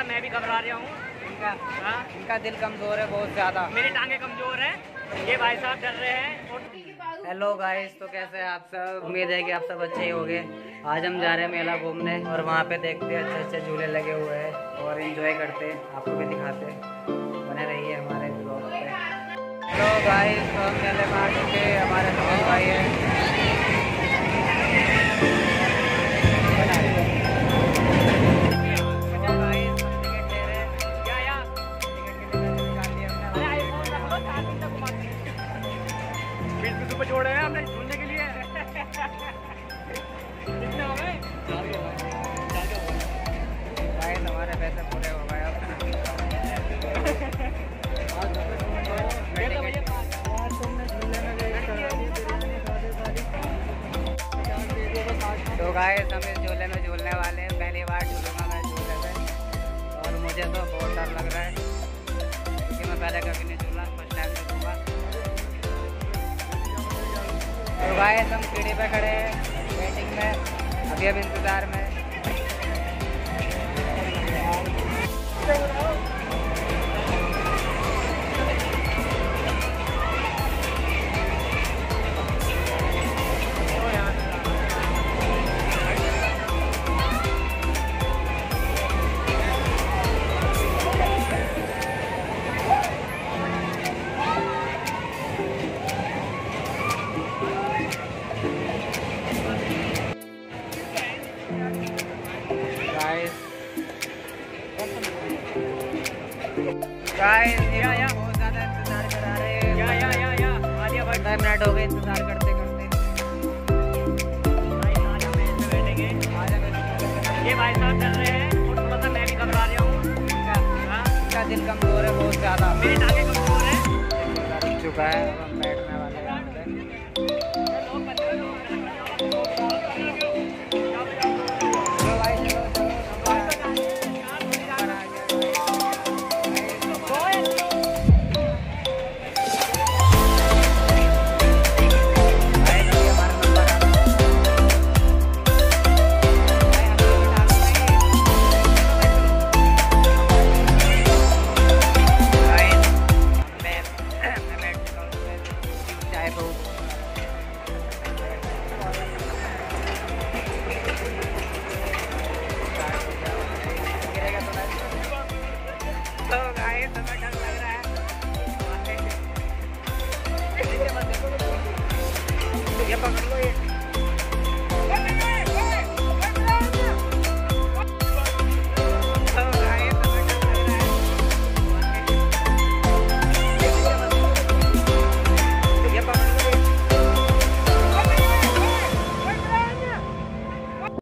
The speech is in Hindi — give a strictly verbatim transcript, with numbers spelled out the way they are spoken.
मैं भी घबरा रहा हूँ। इनका हाँ इनका दिल कमज़ोर है बहुत ज़्यादा। मेरी टांगे कमज़ोर है, ये भाई साहब डर रहे हैं। और हेलो गाइस, तो कैसे हैं आप सब? उम्मीद है कि आप सब अच्छे ही होंगे। आज हम जा रहे हैं मेला घूमने और वहाँ पे देखते हैं अच्छे अच्छे झूले लगे हुए हैं और एंजॉय करते हैं, आपको भी दिखाते हैं। बने रहिए हमारे ब्लॉग पे। हेलो गाइस, तो हम मेले में आ चुके हैं। हमारे दोस्त भाई हैं। जोड़े हैं हमने झूलने के लिए। कितने हो गए? गाइस हमारे पैसे पूरे हो गए अब। तो गाइस हम इस झूले में झूलने वाले हैं। पहली बार झूलूंगा मैं झूले पे और मुझे तो बहुत डर लग रहा है क्योंकि मैं पहले कभी नहीं झूला, फर्स्ट टाइम झूलूंगा। तो गाइस हम सीढ़ी पे खड़े हैं वेटिंग में, अभी अब इंतज़ार में। गाइस या या बहुत ज़्यादा इंतज़ार करा रहे हैं। या या या या आलिया भाई पंद्रह मिनट हो गए इंतज़ार करते करते। भाई आज हम ऐसे बैठेंगे। ये भाई साहब डर रहे हैं और थोड़ा सा मैं भी घबरा रहा हूँ। हाँ इनका दिल कमज़ोर है बहुत ज़्यादा। मेरी टांगे कमज़ोर है। रुक चुका है, अब हम बैठने वाले हैं। चलो भाई चलो चलो। ये पकड़ लो ये।